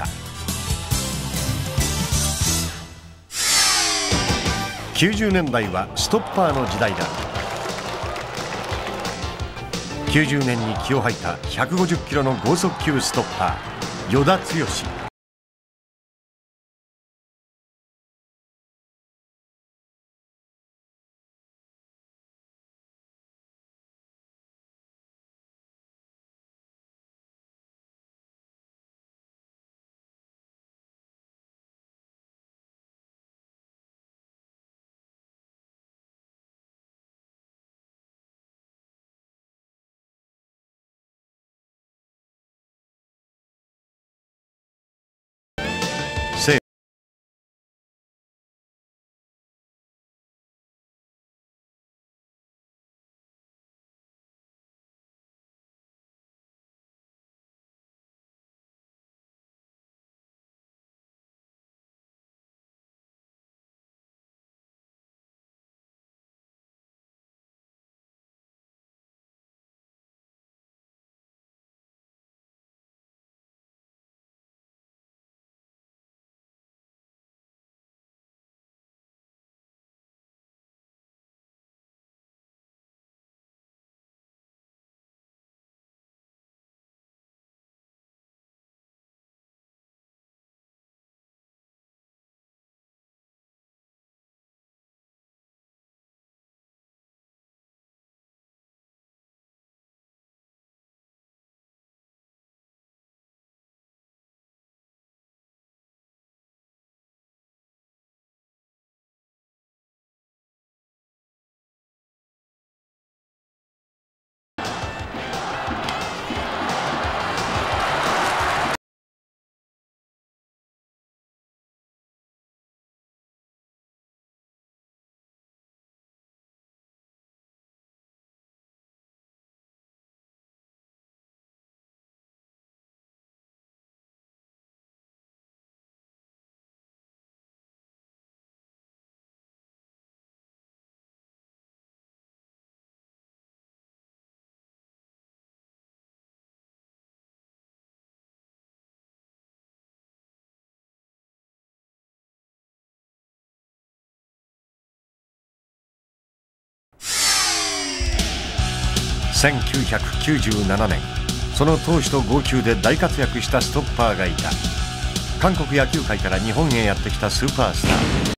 。90年代はストッパーの時代だ。90年に気を吐いた150キロの剛速球ストッパー与田剛。1997年その投手と号泣で大活躍したストッパーがいた。韓国野球界から日本へやってきたスーパースター。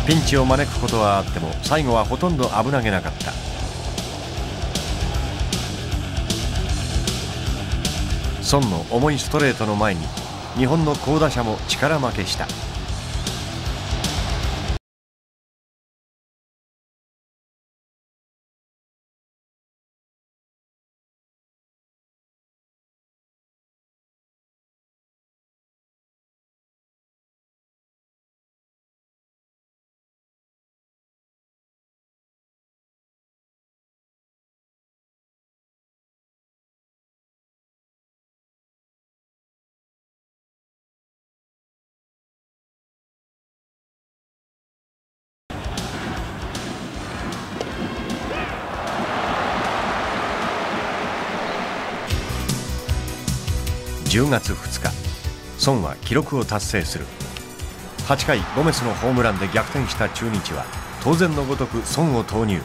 ピンチを招くことはあっても最後はほとんど危なげなかった。孫の重いストレートの前に日本の好打者も力負けした。10月2日、孫は記録を達成する。8回ゴメスのホームランで逆転した中日は当然のごとく孫を投入。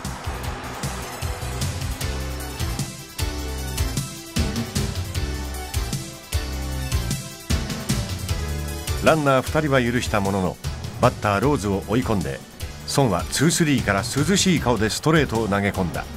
ランナー2人は許したもののバッターローズを追い込んで孫は 2-3 から涼しい顔でストレートを投げ込んだ。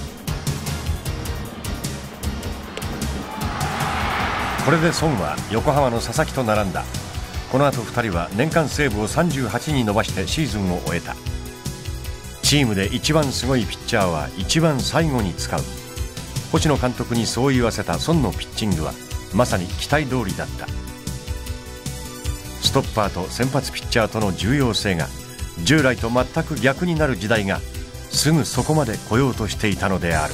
これで孫は横浜の佐々木と並んだ。この後2人は年間セーブを38に伸ばしてシーズンを終えた。チームで一番すごいピッチャーは一番最後に使う。星野監督にそう言わせた孫のピッチングはまさに期待通りだった。ストッパーと先発ピッチャーとの重要性が従来と全く逆になる時代がすぐそこまで来ようとしていたのである。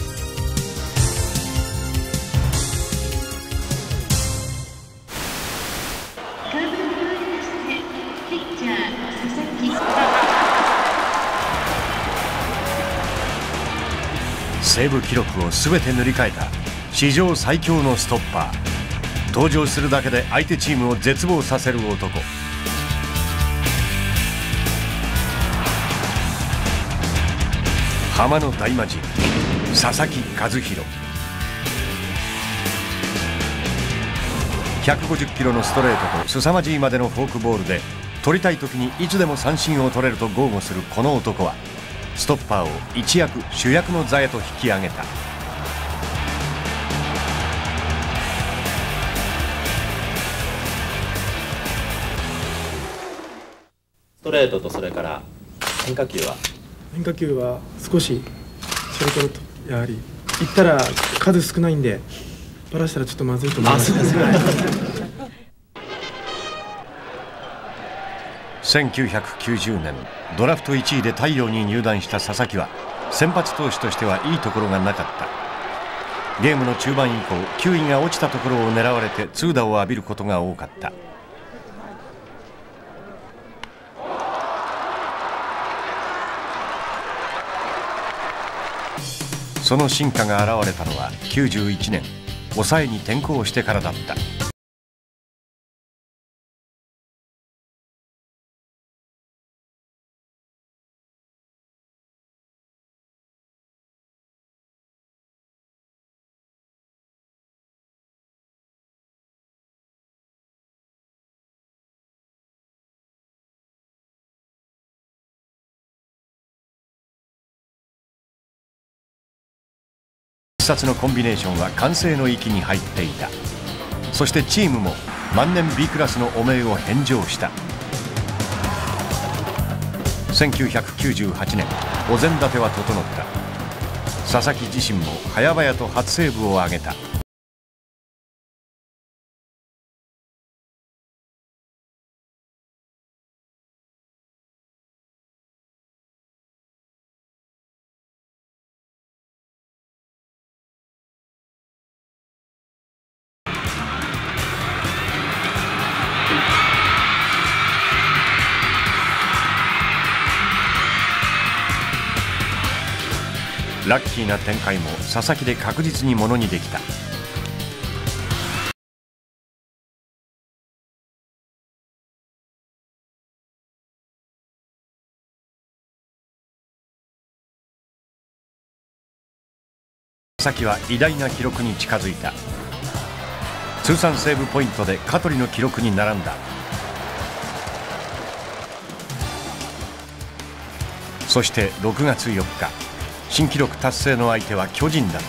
セーブ記録を全て塗り替えた史上最強のストッパー。登場するだけで相手チームを絶望させる男。浜の大魔神佐々木主浩。150キロのストレートと凄まじいまでのフォークボールで取りたい時にいつでも三振を取れると豪語するこの男はストッパーを一躍主役の座へと引き上げた。 ストレートとそれから変化球は少しショートとやはりいったら数少ないんでバラしたらちょっとまずいと思います。 1990年ドラフト1位で太陽に入団した佐々木は先発投手としてはいいところがなかった。ゲームの中盤以降球威が落ちたところを狙われて痛打を浴びることが多かった。その進化が現れたのは91年抑えに転向してからだった。必殺のコンビネーションは完成の域に入っていた。そしてチームも万年 B クラスの汚名を返上した。1998年お膳立ては整った。佐々木自身も早々と初セーブを挙げた。ラッキーな展開も佐々木で確実にものにできた。佐々木は偉大な記録に近づいた。通算セーブポイントで香取の記録に並んだ。 そして6月4日、新記録達成の相手は巨人だった。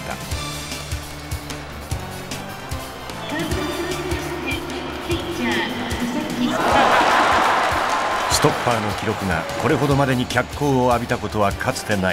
ストッパーの記録がこれほどまでに脚光を浴びたことはかつてない。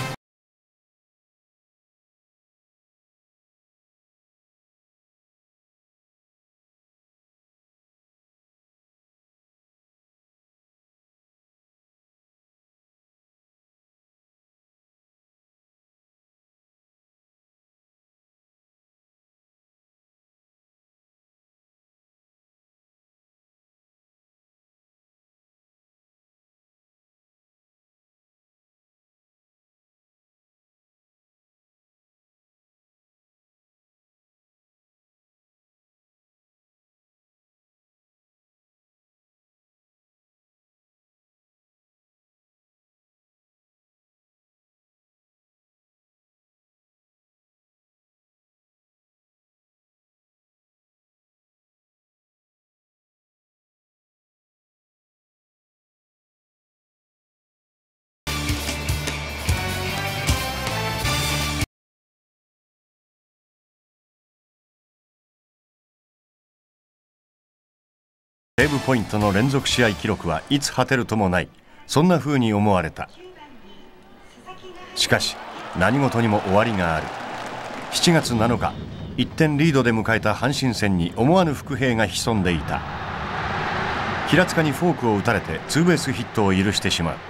セーブポイントの連続試合記録はいつ果てるともない、そんな風に思われた。しかし何事にも終わりがある。7月7日、1点リードで迎えた阪神戦に思わぬ伏兵が潜んでいた。平塚にフォークを打たれてツーベースヒットを許してしまう。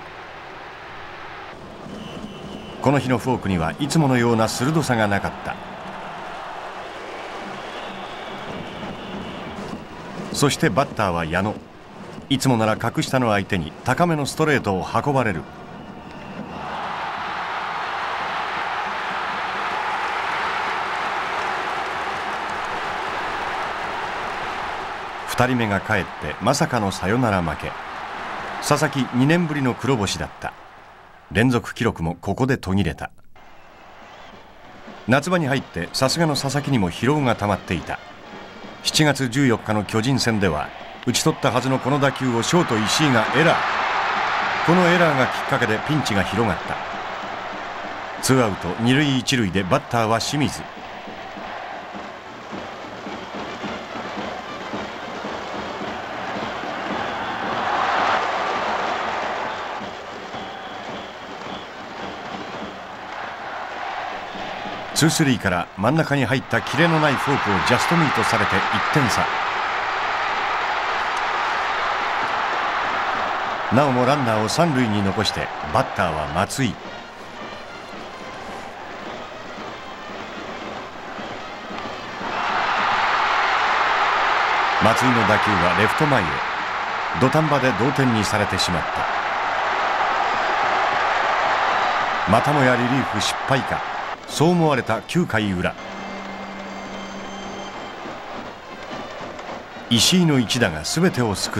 この日のフォークにはいつものような鋭さがなかった。そしてバッターは矢野。いつもなら格下の相手に高めのストレートを運ばれる。2人目が帰ってまさかのサヨナラ負け。佐々木2年ぶりの黒星だった。連続記録もここで途切れた。夏場に入ってさすがの佐々木にも疲労がたまっていた。7月14日の巨人戦では打ち取ったはずのこの打球をショート石井がエラー。このエラーがきっかけでピンチが広がった。ツーアウト二塁一塁でバッターは清水。2-3から真ん中に入ったキレのないフォークをジャストミートされて1点差。なおもランナーを三塁に残してバッターは松井。松井の打球はレフト前へ。土壇場で同点にされてしまった。またもやリリーフ失敗か。そう思われた9回裏、石井の一打が全てを救った。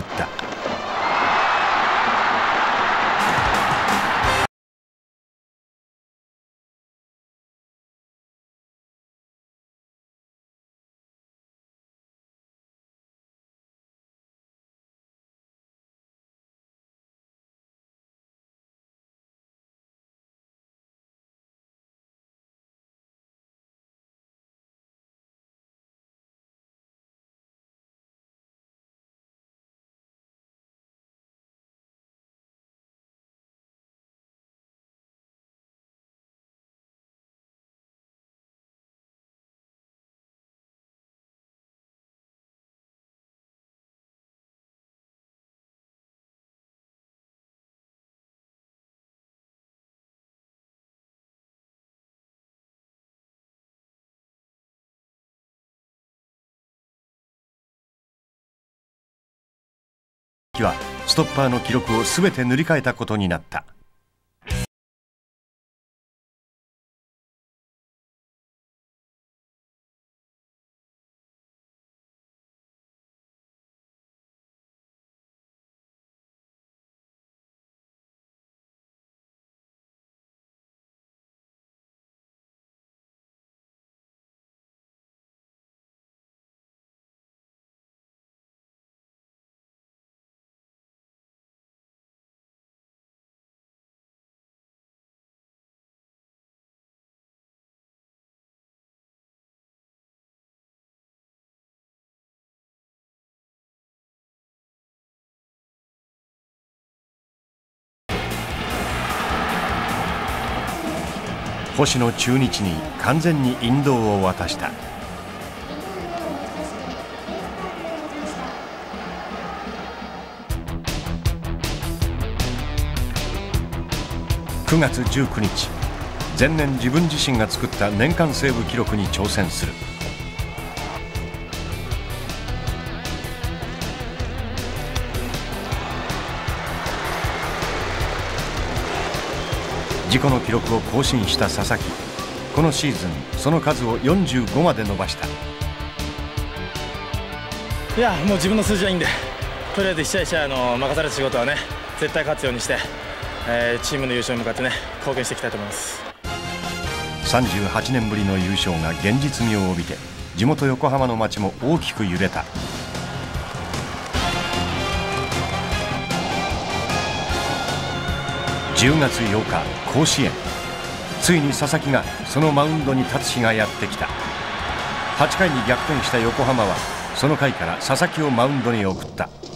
はストッパーの記録を全て塗り替えたことになった。 星野中日に完全に引導を渡した。9月19日、前年自分自身が作った年間セーブ記録に挑戦する。自己の記録を更新した佐々木、このシーズンその数を45まで伸ばした。 いや、もう自分の数字はいいんで、とりあえず一試合一試合任された仕事はね、絶対勝つようにして、チームの優勝に向かってね、貢献していきたいと思います。 38年ぶりの優勝が現実味を帯びて、地元横浜の街も大きく揺れた。10月8日、甲子園。ついに佐々木がそのマウンドに立つ日がやってきた。8回に逆転した横浜はその回から佐々木をマウンドに送った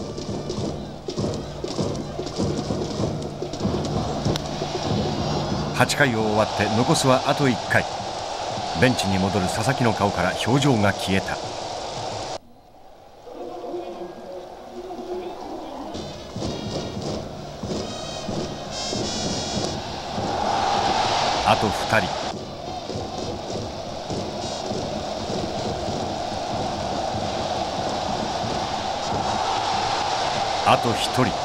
。8回を終わって残すはあと1回。ベンチに戻る佐々木の顔から表情が消えた。あと2人。あと1人。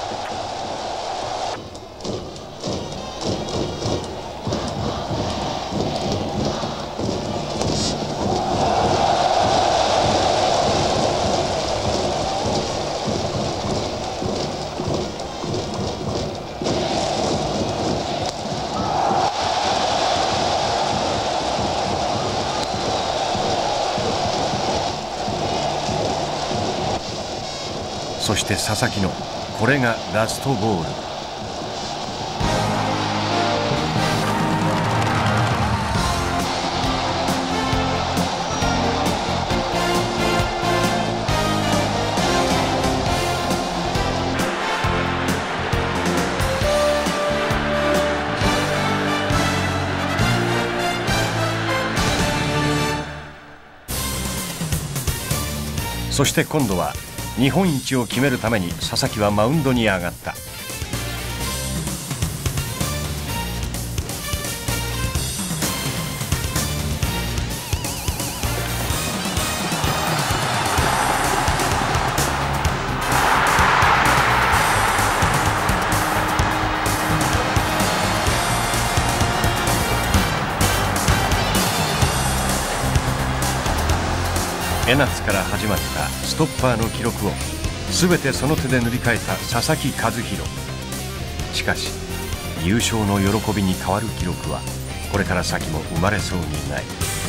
そして佐々木のこれがラストボール。そして今度は日本一を決めるために佐々木はマウンドに上がった。江夏から始まったストッパーの記録を全てその手で塗り替えた佐々木主浩。しかし優勝の喜びに変わる記録はこれから先も生まれそうにない。